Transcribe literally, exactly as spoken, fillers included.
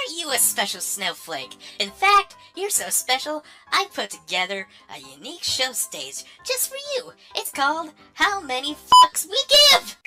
Aren't you a special snowflake? In fact, you're so special, I put together a unique show stage just for you. It's called How Many Fucks We Give!